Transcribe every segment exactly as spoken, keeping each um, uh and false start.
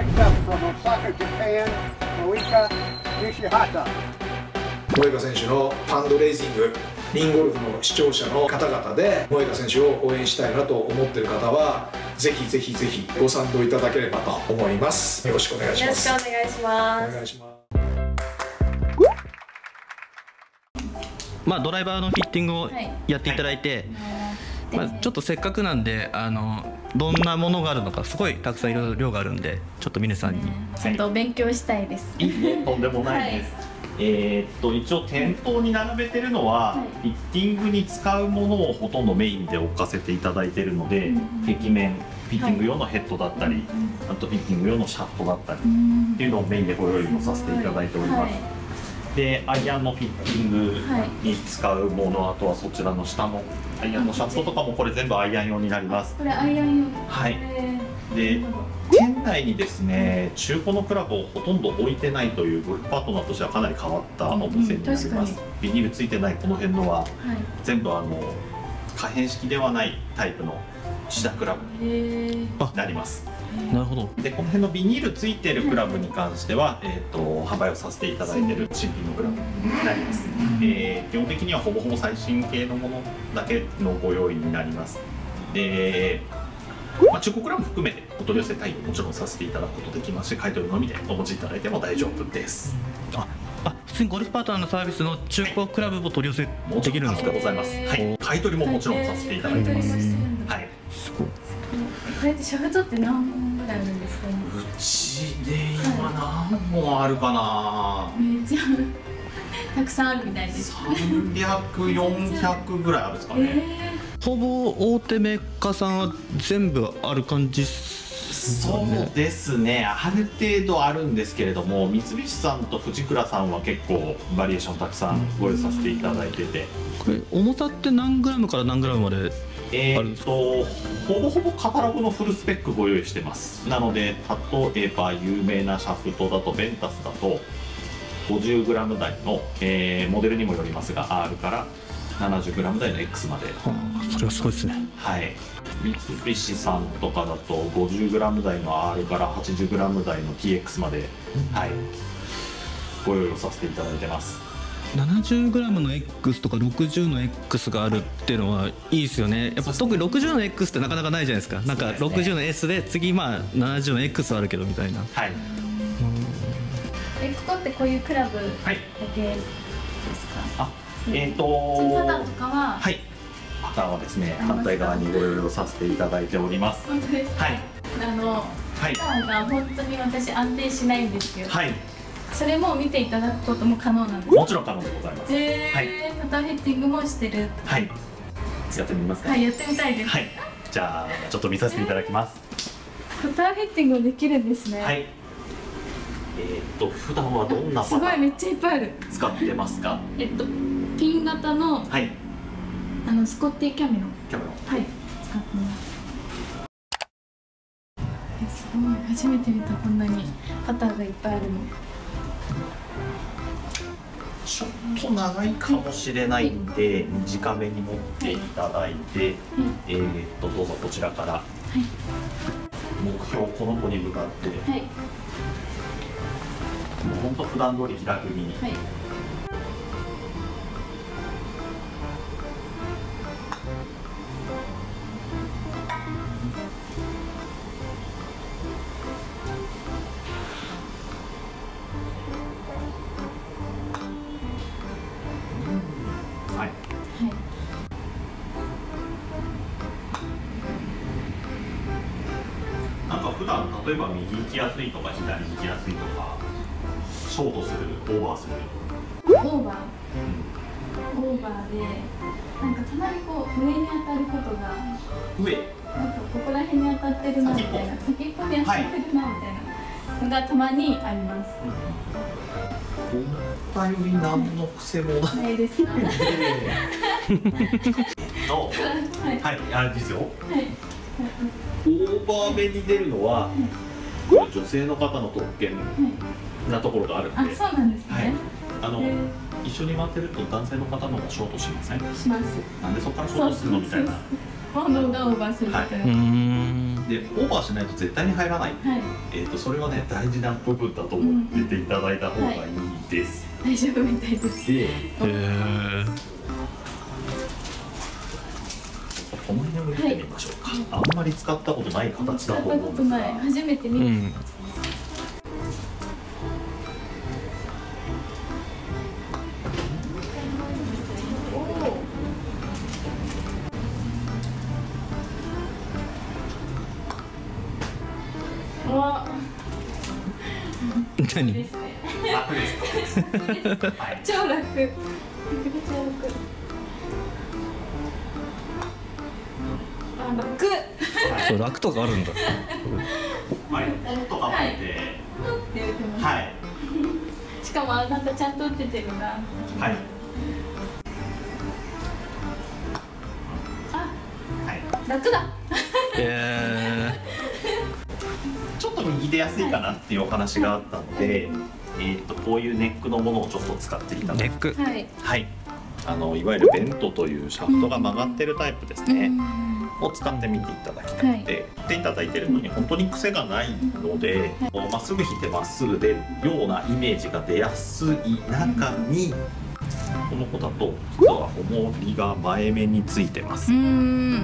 picked up from Osaka, Japan, Moika Nishihata. 萌歌選手のファンドレイジング、リンゴルフの視聴者の方々で萌歌選手を応援したいなと思っている方はぜひぜひぜひご賛同いただければと思います。よろしくお願いします。 よろしくお願いします。 お願いします。 まあドライバーのフィッティングをやっていただいて、はい、まあちょっとせっかくなんであのどんなものがあるのかすごいたくさんいろいろ量があるんでちょっと皆さんに、 ちょっと勉強したいです。 いいえ、とんでもないです。はい、えーっと一応店頭に並べてるのは、はい、フィッティングに使うものをほとんどメインで置かせていただいているので、壁面フィッティング用のヘッドだったり、はい、あとフィッティング用のシャフトだったりっていうのをメインでご用意もさせていただいております。はい、でアイアンのフィッティングに使うもの、あとはそちらの下のアイアンのシャフトとかもこれ全部アイアン用になります。 これアイアン用。 はい。で店内にですね、中古のクラブをほとんど置いてないというゴルフパートナーとしてはかなり変わったお店になります。ビニールついてないこの辺のは、はい、全部あの可変式ではないタイプのシダクラブになります。 なるほど。 でこの辺のビニールついてるクラブに関しては、えー、と販売をさせていただいている新品のクラブになります。えー、基本的にはほぼほぼ最新系のものだけのご用意になります。でまあ、中古クラブ含めてお取り寄せ対応もちろんさせていただくことできますし、買い取りのみでお持ちいただいても大丈夫です。 ああ、普通にゴルフパートナーのサービスの中古クラブも取り寄せできるんですか？ もちろんございます。はい、買い取りももちろんさせていただいてます。はい。 すごい。これってシャフトって何本ぐらいあるんですかね？ うちで今何本あるかな。 めっちゃたくさんあるみたいです。 三百四百ぐらいあるんですかね。 えーほぼ大手メーカーさんは全部ある感じっすかね。 そうですね、ある程度あるんですけれども、三菱さんと藤倉さんは結構バリエーションたくさんご用意させていただいてて、 これ重さって何グラムから何グラムまでえあるんですか？ ー、とほぼほぼカタログのフルスペックご用意してます。なので例えば有名なシャフトだとベンタスだと ごじゅうグラム 台の、えー、モデルにもよりますが アール から ななじゅうグラム 台の エックス まで、はあ、それはすごいですね。 はい、三菱さんとかだと ごじゅうグラム 台の アール から はちじゅうグラム 台の ティーエックス まで、はい、ご用意をさせていただいてます。 ななじゅうグラム の X とかろくじゅうの X があるっていうのはいいですよね。やっぱ特にろくじゅうの X ってなかなかないじゃないですか。なんかろくじゅうの S で次まあななじゅうの X はあるけどみたいな。 はい。 え、ここってこういうクラブだけですか？ あ、えっとそのパターンとかは、 はい、パターンはですね、反対側にご用意をさせていただいております。 本当ですか？はい。あの、はい、パターンが本当に私安定しないんですよ。はい。それも見ていただくことも可能なんですか？ もちろん可能でございます。 えー、はい。パターンヘッティングもしてる。はい。 やってみますか？ はい、やってみたいです。 はい。じゃあちょっと見させていただきます。 パターンヘッティングもできるんですね。はい。 えー、っと普段はどんなパターンすごいめっちゃいっぱいある使ってますか？ えっとピン型の、はい、あのスコッティキャメロンキャメロンはい使ってます。え、すごい初めて見た、こんなにパターがいっぱいあるの。 ちょっと長いかもしれないんで、はい、短めに持っていただいて、はい、えー、っとどうぞこちらから、はい、目標この子に向かって、はい、もう本当普段通り気楽に、はい、はい、はい、なんか普段例えば右行きやすいとか左行きやすいとか、ショートする、オーバーする。 オーバー、うん、オーバーで、なんかたまにこう上に当たることが、 上、 なんかここら辺に当たってるなみたいな、先っぽに当たってるなみたいなのがたまにあります。 思ったより何の癖もないですか？ えっと、はい、あれですよ。オーバー目に出るのは、女性の方の特権なところがあるんで。 あ、そうなんですね。はい、 あの一緒に回ってると男性の方の方がショートしません？ します。 なんでそこからショートするのみたいなボンドがオーバーすることが、はい、 でオーバーしないと絶対に入らない、はい、えっとそれはね大事な部分だと思ってていただいた方がいいです、 はい、大丈夫みたいです。で、 この辺を見てみましょうか、はい、あんまり使ったことない形だと思うんですが、 初めて見る、うん、 何？ 楽ですか？ 超楽。あ、楽。 そう楽とかあるんだ。 はい、ポンとかって。はい。 しかもなんかちゃんと打ててるな。はい。あ、はい。楽だ。 ええ。 ちょっと右で安いかなっていうお話があったので、えー、とこういうネックのものをちょっと使っていただいて、はい、はい、あのいわゆるベントというシャフトが曲がってるタイプですね、うん、を使ってみていただきたくて、はい、振っていただいてるのに本当に癖がないので、ま、はい、っすぐ引いてまっすぐ出るようなイメージが出やすい中に、この子だと実は重りが前面についてます。 うん、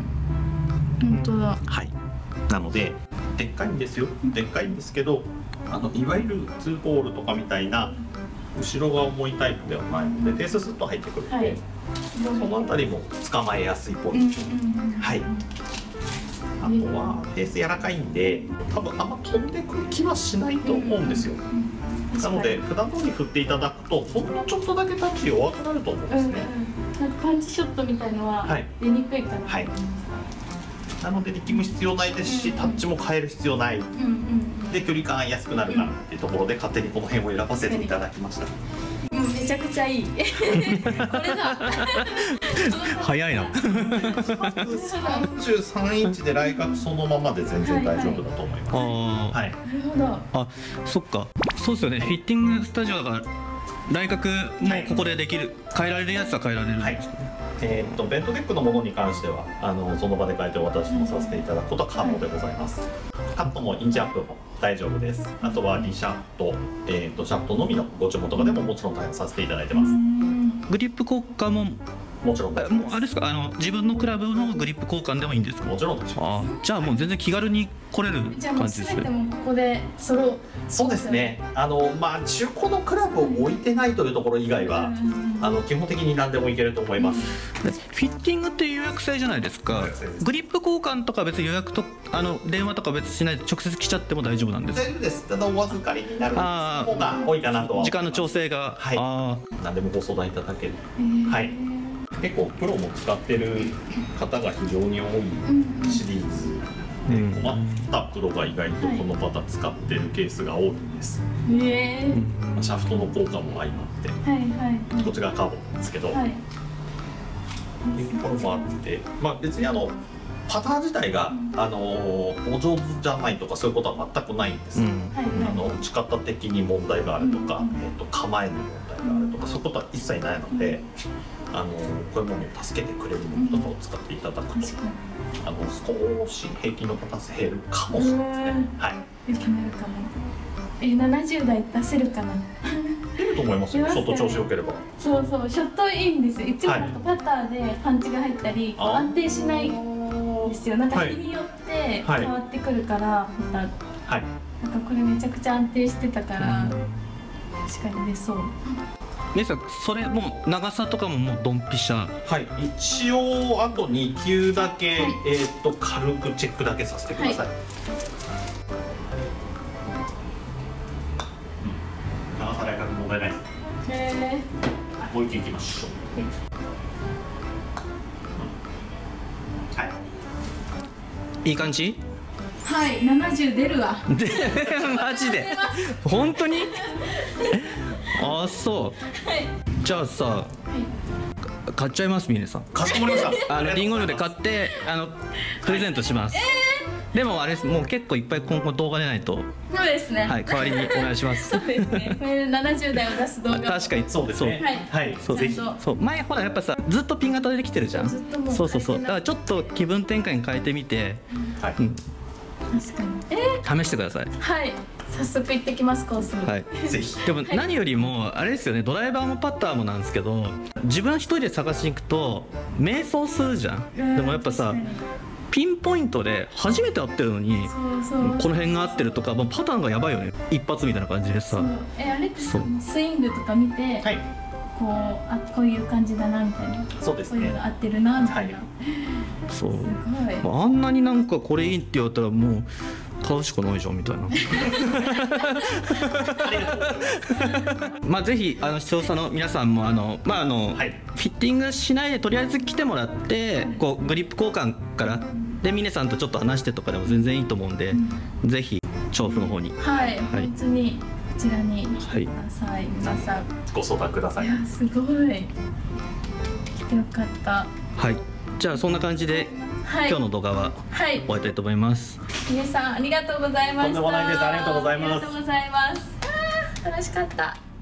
本当だ。 はい、なのででっかいんですよ。でっかいんですけど、あのいわゆるツーボールとかみたいな後ろが重いタイプではないので、でススッと入ってくるので、はい、そのあたりも捕まえやすいポイント。はい。あとはベース柔らかいんで、多分あんま飛んでくる気はしないと思うんですよ。なので普段通り振っていただくと、ほんのちょっとだけタッチ弱くなると思うんですね。 なんかパンチショットみたいのは出にくいかな。はい。 なので力む必要ないですし、タッチも変える必要ない、で距離感安くなるなっていうところで勝手にこの辺を選ばせていただきました。 うん、めちゃくちゃいい。これだ。 早いな。 さんじゅうさんインチで来角そのままで全然大丈夫だと思います。はい。 なるほど。 あ、そっか。そうですよね。フィッティングスタジオが来角もここでできる、変えられるやつは変えられるんですね。 えー、とベントネックのものに関してはあのその場で変えてお渡しもさせていただくことは可能でございます。カットもインチアップも大丈夫です。あとはリシャフト、えー、とシャフトのみのご注文とかでももちろん対応させていただいてます。 グリップ交換ももちろんです。 もうあれですか、あの自分のクラブのグリップ交換でもいいんですか？ もちろんです。 あ、じゃあもう全然気軽に来れる感じですね。じゃあもう全てもここで揃う。 そうですね。あのまあ中古のクラブを置いてないというところ以外は、あの基本的に何でもいけると思います。 フィッティングって予約制じゃないですか。グリップ交換とか別に予約とあの電話とか別にしないで直接来ちゃっても大丈夫なんですか？ 大丈夫です。ただお預かりになる方が多いかなとは。 時間の調整が。 はい。あ何でもご相談いただける。はい。結構プロも使ってる方が非常に多いシリーズで、うん、困ったプロが意外とこのパターン使ってるケースが多いんです。へー。シャフトの効果も相まって、はいはいはい、こっちがカーボンなんですけど、はい、っていうところもあって、まあ、別にあのパターン自体が、あのお上手じゃないとかそういうことは全くないんです。うん、あの打ち方的に問題があるとか、うん、えー、と構えに問題があるとかそういうことは一切ないので。あのこういうものを助けてくれるものとかを使っていただくと、あの少し平均のパターン数減るかもしれないですね。はい。 良くなるかも。え、ななじゅう代出せるかな。 出ると思いますよ。ショット調子良ければ。 そうそう、ショットいいんですよ。いつもなんかパターでパンチが入ったり、はい、安定しないんですよ。なんか日によって変わってくるから、また、はい、なんかこれめちゃくちゃ安定してたから、確かに出そう。 皆さんそれもう長さとかももうドンピシャ。 はい、一応あとに球だけ、はい、えっと軽くチェックだけさせてください。はい、長さ来角問題ないです。へー。もう一球いきましょう。はい。 いい感じ？ はい、ななじゅう出るわ。 マジで？本当に？ああそう、はい、じゃあさ、はい、買っちゃいます。峰さん、 かしこまりました。 あのリンゴので買ってあのプレゼントします。 えでもあれです、もう結構いっぱい今後動画出ないと。 そうですね。 はい、代わりにお願いします。 そうですね。これななじゅう代を出す動画。 確かにそうですね。はい、 そうぜひ。そう前ほらやっぱさずっとピン型でできてるじゃん。そうそうそう。だからちょっと気分転換に変えてみて、 はい。 うん、 確かに。えー、試してください。 はい。早速行ってきますコースに。 はい。 ぜひ。 でも何よりもあれですよね、ドライバーもパッターもなんですけど、自分一人で探しに行くと迷走するじゃん。でもやっぱさ。ピンポイントで初めて会ってるのにこの辺が合ってるとかもうパターンがやばいよね、一発みたいな感じでさ。 えあれってスイングとか見て、はい、こうあこういう感じだなみたいな、 そうですね、 こういうの合ってるなみたいな、はい、 そうすごいあんなになんかこれいいって言われたらもう買うしかないじゃんみたいな。まあぜひあの視聴者の皆さんもあのまああの、はい、フィッティングしないでとりあえず来てもらってこうグリップ交換からで峰さんとちょっと話してとかでも全然いいと思うんで、うん、ぜひ調布の方にはい、はい、本当にこちらに来てください、はい、皆さんご相談ください。 いやすごい来てよかった。 はい、じゃあそんな感じで、はい、今日の動画は終わりたいと思います。 皆さんありがとうございました。 とんでもないです。ありがとうございます。 ありがとうございます。あー楽しかった。